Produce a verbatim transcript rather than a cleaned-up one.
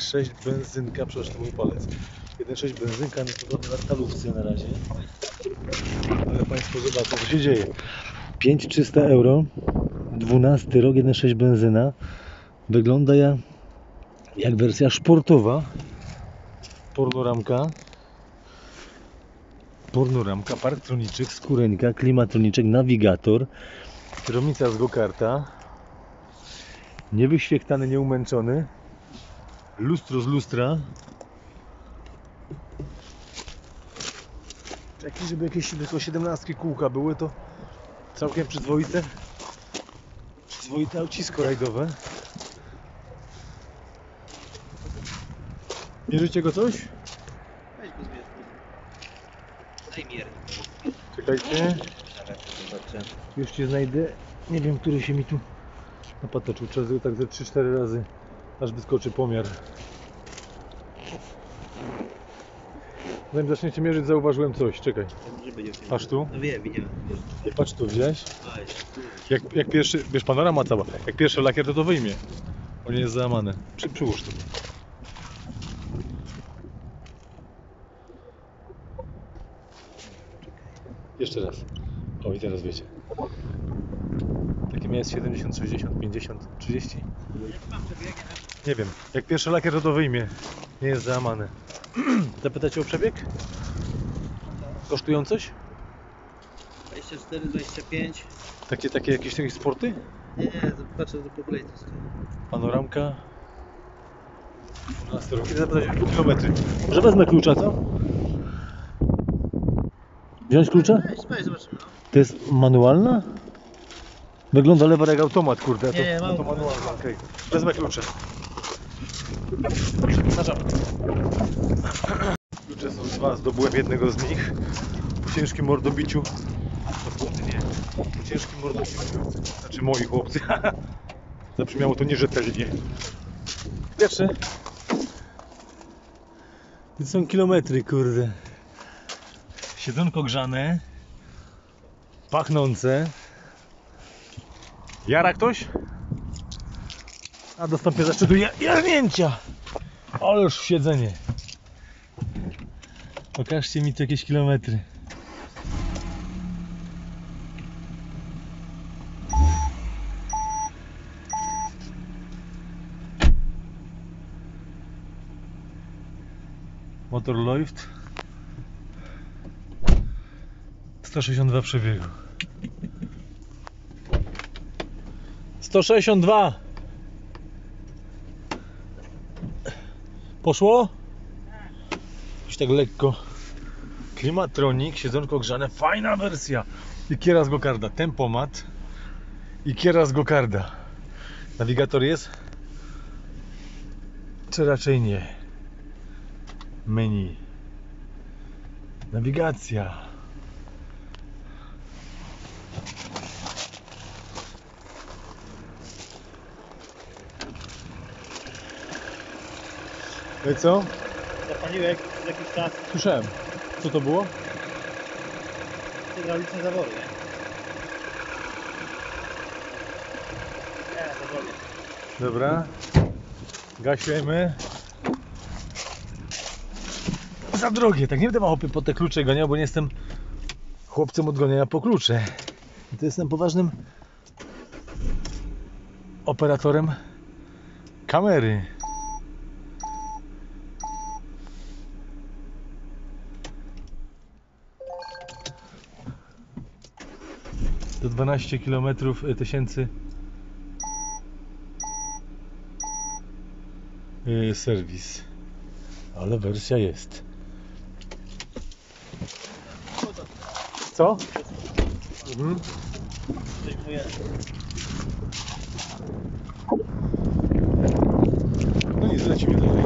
sześć benzynka, przepraszam, to mój palec. jeden przecinek sześć benzynka na talówce na razie. Ale Państwo zobaczą, co się dzieje. pięć tysięcy trzysta euro, dwunasty rok, jeden przecinek sześć benzyna. Wygląda jak, jak wersja sportowa. Pornoramka. Pornoramka, parktroniczek, skóreńka, klimatroniczek, nawigator, kierownica z go-karta, niewyświechtany, nieumęczony, lustro z lustra. Jakieś, żeby jakieś tylko siedemnastki kółka były, to całkiem przyzwoite, przyzwoite aucisko rajdowe. Mierzycie go coś? Weź go zmierz. Daj mier. Czekajcie. Już Cię znajdę. Nie wiem, który się mi tu napatoczył. Trzeba tak ze trzy cztery razy, aż wyskoczy pomiar. Zanim zaczniecie mierzyć, zauważyłem coś. Czekaj. Patrz tu. No wiem, widziałem. Nie, patrz tu, widziałeś? Jak, jak pierwszy, wiesz, panorama cała. Jak pierwszy lakier, to to wyjmie. On nie jest załamany. Przy, przyłóż tu. Jeszcze raz. O, i teraz wiecie. Takie jest siedemdziesiąt, sześćdziesiąt, pięćdziesiąt, trzydzieści? Nie wiem. Jak pierwszy lakier, to to wyjmie. Nie jest załamany. Zapytacie o przebieg? Kosztują coś? dwadzieścia cztery, dwadzieścia pięć. Takie, takie jakieś, jakieś sporty? Nie, nie, patrzę do pokolenia. Panoramka. dwunasty rok. Kiedy zapytać o kilometry? Może wezmę klucza, co? Wziąć klucza? Weź, weź, zobaczymy. No. To jest manualna? Wygląda lewa jak automat, kurde. Nie, nie, to, mam to manualna, okej. Okay. Wezmę klucze. Zaczynam. Klucze są dwa, zdobyłem jednego z nich. Po ciężkim mordobiciu. Nie, po ciężkim mordobiciu. Znaczy moi chłopcy. Zabrzmiało to nierzetelnie. Pierwsze. To są kilometry, kurde. Siedzonko grzane. Pachnące. Jara ktoś? A do stopnia zaszczytu jarnięcia. Ależ siedzenie. Pokażcie mi tu jakieś kilometry. Motor läuft. sto sześćdziesiąt dwa przebiegu. sto sześćdziesiąt dwa. Poszło? Już tak lekko. Klimatronik, siedzonko grzane, fajna wersja. I kiera z go-karda, tempomat i kiera z go-karda. Nawigator jest? Czy raczej nie? Menu. Nawigacja. No i co? Zapaliłek przez jakiś czas Słyszałem. Co to było? hydrauliczne zawory, nie? Nie, zawory. Dobra. Gasiemy. Za drogie, tak nie będę małopy po te klucze ganiał, bo nie jestem chłopcem od gonienia po klucze. I to jestem poważnym operatorem kamery. To dwanaście kilometrów tysięcy yy, serwis. Ale wersja jest. Co? Mhm. Zdejmuję. No nic, lecimy dalej.